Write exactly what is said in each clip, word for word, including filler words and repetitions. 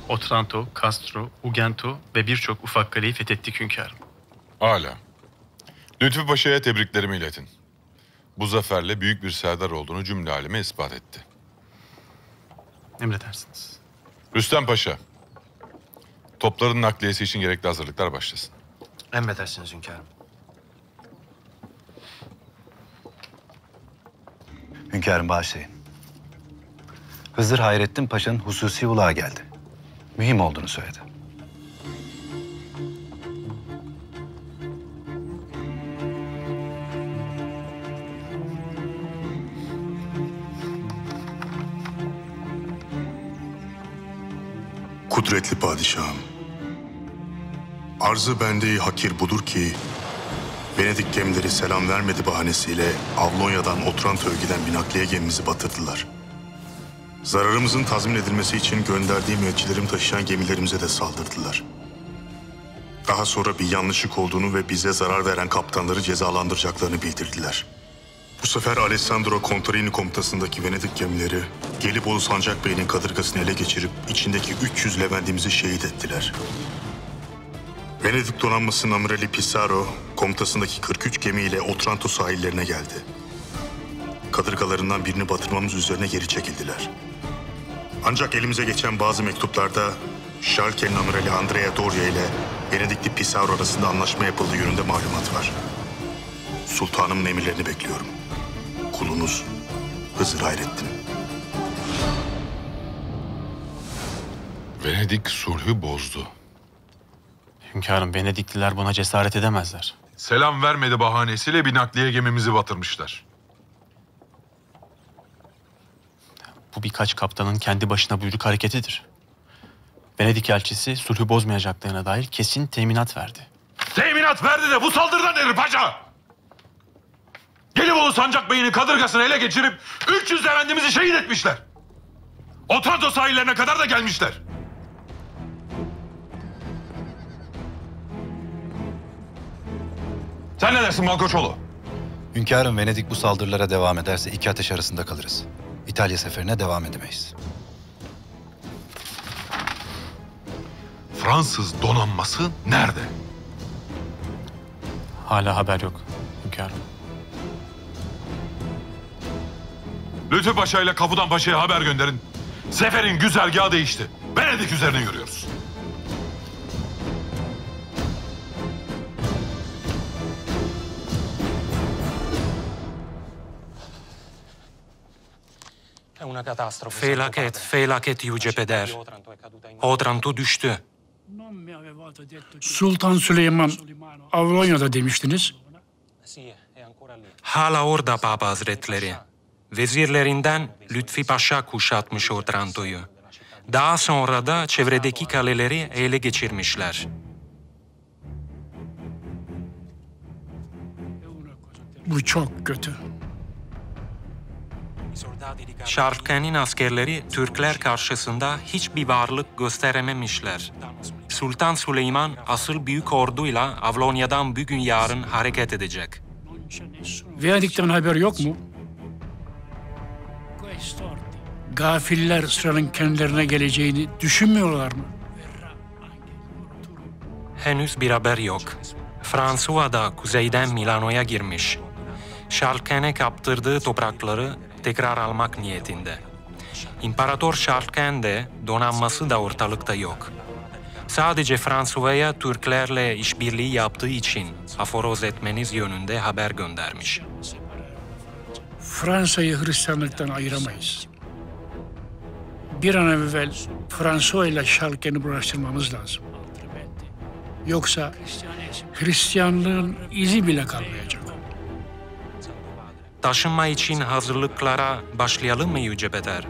Otranto, Castro, Ugento ve birçok ufak kaleyi fethettik hünkârım. Âlâ. Lütfü Paşa'ya tebriklerimi iletin. Bu zaferle büyük bir serdar olduğunu cümle aleme ispat etti. Emredersiniz. Rüstem Paşa, topların nakliyesi için gerekli hazırlıklar başlasın. Emredersiniz hünkârım. Hünkârım bağışlayın. Hızır Hayrettin Paşa'nın hususi ulağa geldi. Mühim olduğunu söyledi. Kudretli padişahım, arzı bende-i hakir budur ki, Venedik gemileri selam vermedi bahanesiyle Avlonya'dan Otranto'ya giden bir nakliye gemimizi batırdılar. Zararımızın tazmin edilmesi için gönderdiğim elçilerim taşıyan gemilerimize de saldırdılar. Daha sonra bir yanlışlık olduğunu ve bize zarar veren kaptanları cezalandıracaklarını bildirdiler. Bu sefer Alessandro Contarini komutasındaki Venedik gemileri Gelibolu Sancak Bey'in kadırgasını ele geçirip içindeki üç yüz Leventimizi şehit ettiler. Venedik donanmasının amirali Pissarro komutasındaki kırk üç gemiyle Otranto sahillerine geldi. Kadırgalarından birini batırmamız üzerine geri çekildiler. Ancak elimize geçen bazı mektuplarda Schalke'nin amirali Andrea Doria ile Venedikli Pissarro arasında anlaşma yapıldığı yönünde malumat var. Sultanımın emirlerini bekliyorum. Kulunuz Hızır Hayrettin. Venedik sulhü bozdu. Hünkârım, Venedikliler buna cesaret edemezler. Selam vermedi bahanesiyle bir nakliye gemimizi batırmışlar. Bu birkaç kaptanın kendi başına buyruk hareketidir. Venedik elçisi sulhü bozmayacaklarına dair kesin teminat verdi. Teminat verdi de bu saldırıdan nedir paşa? Gelibolu Sancak Bey'in kadırgasını ele geçirip üç yüz Leventimizi şehit etmişler. Otranto sahillerine kadar da gelmişler. Sen ne dersin Malkoçoğlu? Hünkârım, Venedik bu saldırılara devam ederse iki ateş arasında kalırız. İtalya seferine devam edemeyiz. Fransız donanması nerede? Hala haber yok hünkârım. Lütfü Paşa ile Kaputan Paşa'ya haber gönderin. Seferin güzergahı değişti. Venedik üzerine yürüyoruz. Felaket, felaket Yüce Peder. Otranto düştü. Sultan Süleyman Avlonya'da demiştiniz. Hala orada Papa Hazretleri. Vezirlerinden Lütfi Paşa kuşatmış Otranto'yu. Daha sonra da çevredeki kaleleri ele geçirmişler. Bu çok kötü. Şarkı'nın askerleri Türkler karşısında hiçbir varlık gösterememişler. Sultan Süleyman asıl büyük orduyla Avlonya'dan bugün yarın hareket edecek. Venedik'ten haber yok mu? Gafiller sıranın kendilerine geleceğini düşünmüyorlar mı? Henüz bir haber yok. François da kuzeyden Milano'ya girmiş. Şalken'e kaptırdığı toprakları tekrar almak niyetinde. İmparator Şalken de donanması da ortalıkta yok. Sadece François'a Türklerle işbirliği yaptığı için aforoz etmeniz yönünde haber göndermiş. Fransa'yı Hristiyanlıktan ayıramayız. Bir an evvel François ile Şalken'i bulaştırmamız lazım. Yoksa Hristiyanlığın izi bile kalmayacak. Taşınma için hazırlıklara başlayalım mı Yüce Peder?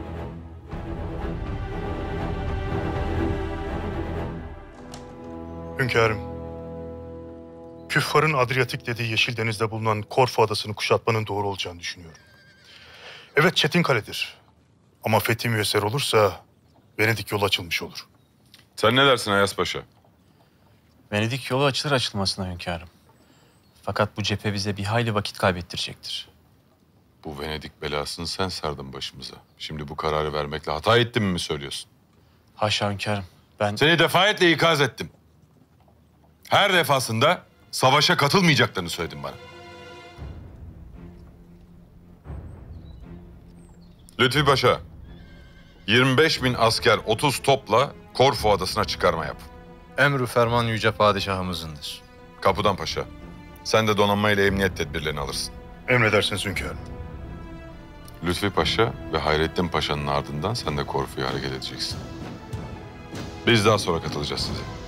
Hünkârım, küffarın Adriyatik dediği Yeşil Deniz'de bulunan Korfu adasını kuşatmanın doğru olacağını düşünüyorum. Evet, çetin kaledir. Ama fethi müyesser olursa Venedik yolu açılmış olur. Sen ne dersin Ayas Paşa? Venedik yolu açılır açılmasına hünkârım. Fakat bu cephe bize bir hayli vakit kaybettirecektir. Bu Venedik belasını sen sardın başımıza. Şimdi bu kararı vermekle hata ettim mi söylüyorsun? Haşa hünkârım. Ben... Seni defayetle ikaz ettim. Her defasında savaşa katılmayacaklarını söyledin bana. Lütfi Paşa, yirmi beş bin asker otuz topla Korfu Adası'na çıkarma yap. Emrü ferman yüce padişahımızındır. Kapıdan Paşa, sen de donanma ile emniyet tedbirlerini alırsın. Emredersiniz hünkârım. Lütfi Paşa ve Hayrettin Paşa'nın ardından sen de Korfu'ya hareket edeceksin. Biz daha sonra katılacağız size.